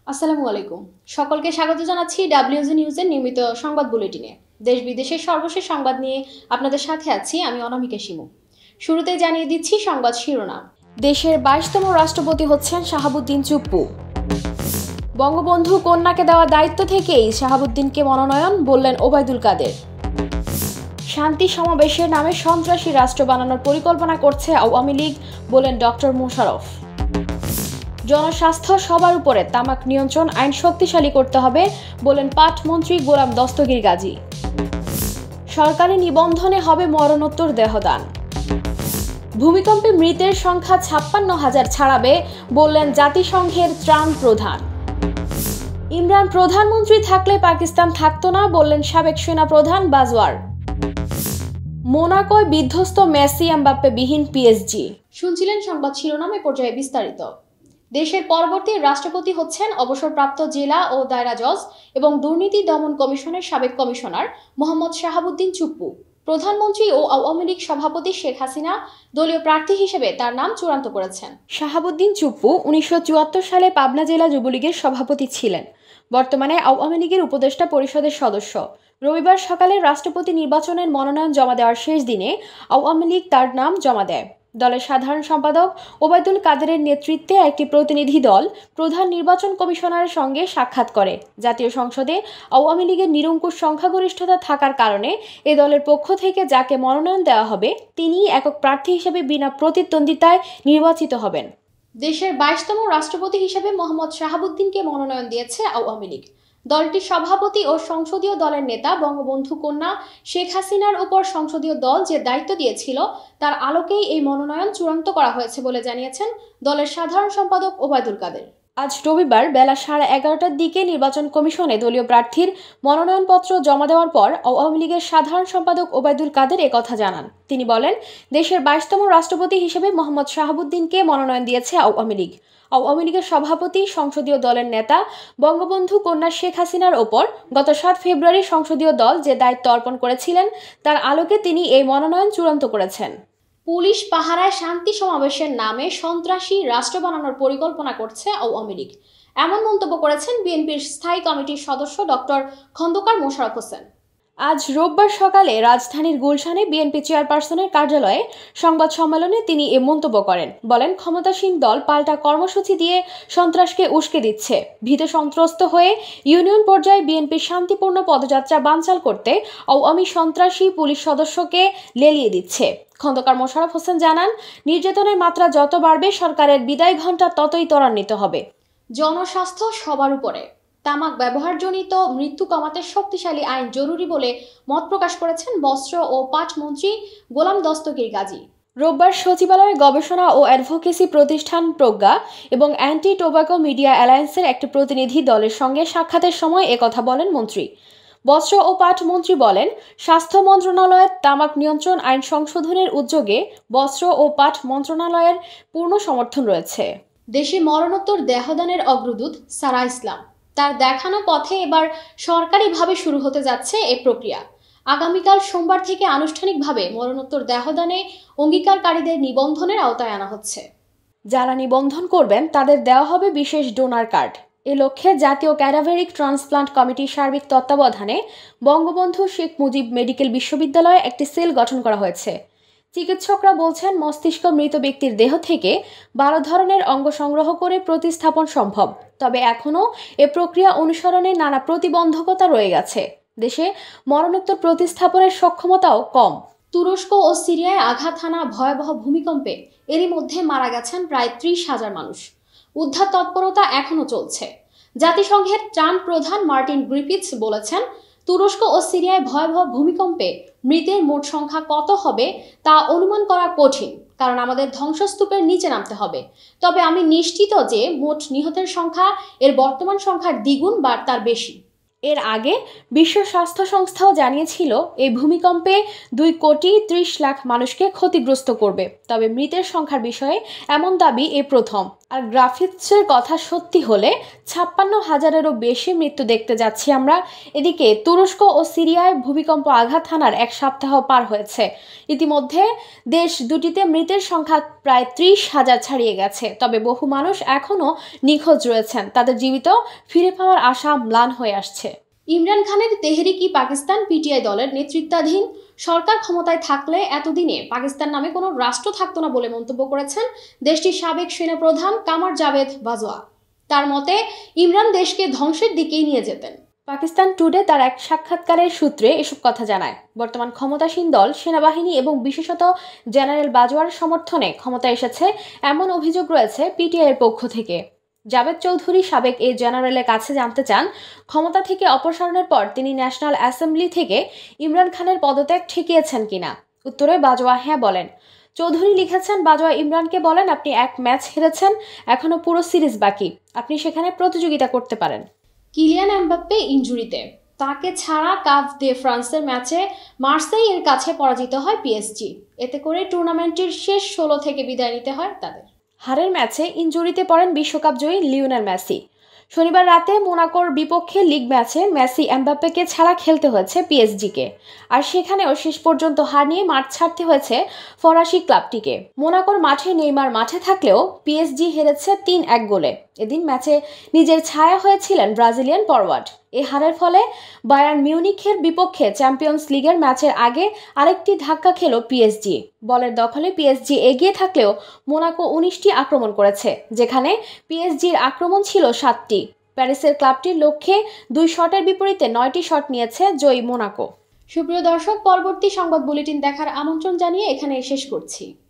আসসালামু আলাইকুম। সকলকে স্বাগত জানাচ্ছি ডাব্লিউজি নিউজের নিয়মিত সংবাদ বুলেটিনে। দেশ বিদেশের সর্বশেষ সংবাদ নিয়ে আপনাদের সাথে আছি আমি অনামিকা শিমু। শুরুতে জানিয়ে দিচ্ছি সংবাদ শিরোনাম। দেশের 22তম রাষ্ট্রপতি হচ্ছেন শাহাবুদ্দিন চুপ্পু। বঙ্গবন্ধু কন্যাকে দেওয়া দায়িত্ব থেকেই শাহাবুদ্দিনকে মনোনয়ন, বললেন ওবায়দুল কাদের। শান্তি সমাবেশের নামে সন্ত্রাসী রাষ্ট্র বানানোর পরিকল্পনা করছে আওয়ামী লীগ, বলেন ডক্টর মোশাররফ। জনস্বাস্থ্য সবার উপরে, তামাক নিয়ন্ত্রণ আইন শক্তিশালী করতে হবে, বলেন পাটমন্ত্রী গোলাম দস্তগীর গাজী। সরকারি নিবন্ধনে হবে মরণোত্তর দেহদান। ভূমিকম্পে মৃতের সংখ্যা 56,000 ছাড়াবে, বললেন জাতিসংঘের ত্রাণ প্রধান। ইমরান প্রধানমন্ত্রী থাকলে পাকিস্তান থাকতো না, বললেন সাবেক সেনা প্রধান বাজওয়ার। মোনাকোয় বিধ্বস্ত মেসি এমবাপ্পে বিহীন পিএসজি। শুনছিলেন সংবাদ শিরোনামে, পর্যায়ে বিস্তারিত। দেশের পরবর্তী রাষ্ট্রপতি হচ্ছেন অবসরপ্রাপ্ত জেলা ও দায়রা জজ এবং দুর্নীতি দমন কমিশনের সাবেক কমিশনার মোহাম্মদ শাহাবুদ্দিন চুপ্পু। প্রধানমন্ত্রী ও আওয়ামী লীগ সভাপতি শেখ হাসিনা দলীয় প্রার্থী হিসেবে তার নাম চূড়ান্ত করেছেন। শাহাবুদ্দিন চুপ্পু 1974 সালে পাবনা জেলা যুবলীগের সভাপতি ছিলেন। বর্তমানে আওয়ামী লীগের উপদেষ্টা পরিষদের সদস্য। রবিবার সকালে রাষ্ট্রপতি নির্বাচনের মনোনয়ন জমা দেওয়ার শেষ দিনে আওয়ামী লীগ তার নাম জমা দেয়। দলের সাধারণ সম্পাদক ওবায়দুল কাদেরের নেতৃত্বে একটি প্রতিনিধি দল প্রধান নির্বাচন কমিশনারের সঙ্গে সাক্ষাৎ করে। জাতীয় সংসদে আওয়ামী লীগের নিরঙ্কুশ সংখ্যাগরিষ্ঠতা থাকার কারণে এ দলের পক্ষ থেকে যাকে মনোনয়ন দেওয়া হবে তিনিই একক প্রার্থী হিসেবে বিনা প্রতিদ্বন্দ্বিতায় নির্বাচিত হবেন। দেশের 22তম রাষ্ট্রপতি হিসেবে মোহাম্মদ শাহাবুদ্দিনকে মনোনয়ন দিয়েছে আওয়ামী লীগ। দলটির সভাপতি ও সংসদীয় দলের নেতা বঙ্গবন্ধু কন্যা শেখ হাসিনার উপর সংসদীয় দল যে দায়িত্ব দিয়েছিল তার আলোকেই এই মনোনয়ন চূড়ান্ত করা হয়েছে বলে জানিয়েছেন দলের সাধারণ সম্পাদক ওবায়দুল কাদের। আজ রবিবার বেলা 11:30টার দিকে নির্বাচন কমিশনে দলীয় প্রার্থীর মনোনয়নপত্র জমা দেওয়ার পর আওয়ামী লীগের সাধারণ সম্পাদক ওবায়দুল কাদের একথা জানান। তিনি বলেন, দেশের 22তম রাষ্ট্রপতি হিসেবে মোহাম্মদ শাহাবুদ্দিনকে মনোনয়ন দিয়েছে আওয়ামী লীগ। আওয়ামী লীগের সভাপতি, সংসদীয় দলের নেতা বঙ্গবন্ধু কন্যা শেখ হাসিনার ওপর গত 7 ফেব্রুয়ারি সংসদীয় দল যে দায়িত্ব অর্পণ করেছিলেন তার আলোকে তিনি এই মনোনয়ন চূড়ান্ত করেছেন। পুলিশ পাহারায় শান্তি সমাবেশের নামে সন্ত্রাসী রাষ্ট্র বানানোর পরিকল্পনা করছে আওয়ামী লীগ, এমন মন্তব্য করেছেন বিএনপির স্থায়ী কমিটির সদস্য ডক্টর খন্দকার মোশাররফ হোসেন। আজ রোববার সকালে রাজধানীর গুলশানে বিএনপি চেয়ারপারসনের কার্যালয়ে সংবাদ সম্মেলনে তিনি এ মন্তব্য করেন। বলেন, ক্ষমতাসীন দল পাল্টা কর্মসূচি দিয়ে সন্ত্রাসকে উস্কে দিচ্ছে। ভীত সন্ত্রস্ত হয়ে ইউনিয়ন পর্যায়ে বিএনপির শান্তিপূর্ণ পদযাত্রা বানচাল করতে আওয়ামী সন্ত্রাসী পুলিশ সদস্যকে লেলিয়ে দিচ্ছে। খন্দকার মোশাররফ হোসেন জানান, নির্যাতনের মাত্রা যত বাড়বে সরকারের বিদায় ঘণ্টা ততই ত্বরান্বিত হবে। জনস্বাস্থ্য সবার উপরে, তামাক ব্যবহারজনিত মৃত্যু কমাতে শক্তিশালী আইন জরুরি বলে মত প্রকাশ করেছেন বস্ত্র ও পাট মন্ত্রী গোলাম দস্তগীর গাজী। রোববার সচিবালয়ের গবেষণা ও অ্যাডভোকেসি প্রতিষ্ঠান প্রজ্ঞা এবং অ্যান্টি টোব্যাকো মিডিয়া অ্যালায়েন্সের একটি প্রতিনিধি দলের সঙ্গে সাক্ষাতের সময় একথা বলেন মন্ত্রী। বস্ত্র ও পাট মন্ত্রী বলেন, স্বাস্থ্য মন্ত্রণালয়ের তামাক নিয়ন্ত্রণ আইন সংশোধনের উদ্যোগে বস্ত্র ও পাট মন্ত্রণালয়ের পূর্ণ সমর্থন রয়েছে। দেশে মরণোত্তর দেহদানের অগ্রদূত সারা ইসলাম, তার দেখানো পথে এবার সরকারিভাবে শুরু হতে যাচ্ছে এ প্রক্রিয়া। আগামীকাল সোমবার থেকে আনুষ্ঠানিকভাবে মরণোত্তর দেহদানে অঙ্গীকারকারীদের নিবন্ধনের আওতায় আনা হচ্ছে। যারা নিবন্ধন করবেন তাদের দেওয়া হবে বিশেষ ডোনার কার্ড। এ লক্ষ্যে জাতীয় ক্যাডাভেরিক ট্রান্সপ্লান্ট কমিটির সার্বিক তত্ত্বাবধানে বঙ্গবন্ধু শেখ মুজিব মেডিকেল বিশ্ববিদ্যালয়ে একটি সেল গঠন করা হয়েছে। চিকিৎসকরা বলছেন, মস্তিষ্ক মৃত ব্যক্তির দেহ থেকে 12 ধরনের অঙ্গ সংগ্রহ করে প্রতিস্থাপন সম্ভব, তবে এখনও এ প্রক্রিয়া অনুসরণে নানা প্রতিবন্ধকতা রয়ে গেছে। দেশে মরণোত্তর প্রতিস্থাপনের সক্ষমতাও কম। তুরস্ক ও সিরিয়ায় আঘাত হানা ভয়াবহ ভূমিকম্পে এরই মধ্যে মারা গেছেন প্রায় 30,000 মানুষ। উদ্ধার তৎপরতা এখনও চলছে। জাতিসংঘের ত্রাণ প্রধান মার্টিন গ্রিফিথস বলেছেন, তুরস্ক ও সিরিয়ায় ভয়াবহ ভূমিকম্পে মৃতের মোট সংখ্যা কত হবে তা অনুমান করা কঠিন, কারণ আমাদের ধ্বংসস্তূপের নিচে নামতে হবে। তবে আমি নিশ্চিত যে মোট নিহতের সংখ্যা এর বর্তমান সংখ্যার দ্বিগুণ বা তার বেশি। এর আগে বিশ্ব স্বাস্থ্য সংস্থাও জানিয়েছিল এই ভূমিকম্পে 2,30,00,000 মানুষকে ক্ষতিগ্রস্ত করবে। তবে মৃতের সংখ্যার বিষয়ে এমন দাবি এ প্রথম। আর গ্রাফিক্সের কথা সত্যি হলে 56,000-এরও বেশি মৃত্যু দেখতে যাচ্ছি আমরা। এদিকে তুরস্ক ও সিরিয়ায় ভূমিকম্প আঘাত হানার 1 সপ্তাহ পার হয়েছে। ইতিমধ্যে দেশ দুটিতে মৃতের সংখ্যা প্রায় 30,000 ছাড়িয়ে গেছে। তবে বহু মানুষ এখনও নিখোঁজ রয়েছেন, তাদের জীবিত ফিরে পাওয়ার আশা ম্লান হয়ে আসছে। ইমরান খানের তেহরিকি পাকিস্তান পিটিআই দলের নেতৃত্বাধীন সরকার ক্ষমতায় থাকলে এতদিনে পাকিস্তান নামে কোনো রাষ্ট্র থাকতো না বলে মন্তব্য করেছেন দেশটির সাবেক সেনাপ্রধান কামার জাভেদ বাজওয়া। তার মতে ইমরান দেশকে ধ্বংসের দিকেই নিয়ে যেতেন। পাকিস্তান টুডে তার এক সাক্ষাৎকারের সূত্রে এসব কথা জানায়। বর্তমান ক্ষমতাসীন দল সেনাবাহিনী এবং বিশেষত জেনারেল বাজওয়ার সমর্থনে ক্ষমতায় এসেছে এমন অভিযোগ রয়েছে পিটিআই এর পক্ষ থেকে। জাভেদ চৌধুরী সাবেক এই জেনারেলের কাছে জানতে চান, ক্ষমতা থেকে অপসারণের পর তিনি ন্যাশনাল অ্যাসেম্বলি থেকে ইমরান খানের পদত্যাগ ঠেকিয়েছেন কিনা। উত্তরে বাজওয়া হ্যাঁ বলেন। চৌধুরী লিখেছেন, বাজওয়া ইমরানকে বলেন, আপনি এক ম্যাচ হেরেছেন, এখনো পুরো সিরিজ বাকি, আপনি সেখানে প্রতিযোগিতা করতে পারেন। কিলিয়ান এমবাপ্পে ইনজুরিতে, তাকে ছাড়া কাপ দে ফ্রান্সের ম্যাচে মার্সেইয়ের কাছে পরাজিত হয় পিএসজি। এতে করে টুর্নামেন্টের শেষ 16 থেকে বিদায় নিতে হয় তাদের। হারের ম্যাচে ইনজুরিতে পড়েন বিশ্বকাপ জয়ী লিওনেল মেসি। শনিবার রাতে মোনাকোর বিপক্ষে লিগ ম্যাচে মেসি এমবাপ্পেকে ছাড়া খেলতে হয়েছে পিএসজিকে। আর সেখানেও শেষ পর্যন্ত হার নিয়ে মাঠ ছাড়তে হয়েছে ফরাসি ক্লাবটিকে। মোনাকোর মাঠে নেইমার মাঠে থাকলেও পিএসজি হেরেছে 3-1 গোলে। এদিন ম্যাচে নিজের ছায়া হয়েছিলেন ব্রাজিলিয়ান ফরওয়ার্ড। এই হারের ফলে বায়ার্ন মিউনিখের বিপক্ষে চ্যাম্পিয়ন্স লিগের ম্যাচের আগে আরেকটি ধাক্কা খেল পিএসজি। বলের দখলে পিএসজি এগিয়ে থাকলেও মোনাকো 19টি আক্রমণ করেছে, যেখানে পিএসজির আক্রমণ ছিল 7টি। প্যারিসের ক্লাবটির লক্ষ্যে 2 শটের বিপরীতে 9টি শট নিয়েছে জয়ী মোনাকো। সুপ্রিয় দর্শক, পরবর্তী সংবাদ বুলেটিন দেখার আমন্ত্রণ জানিয়ে এখানে শেষ করছি।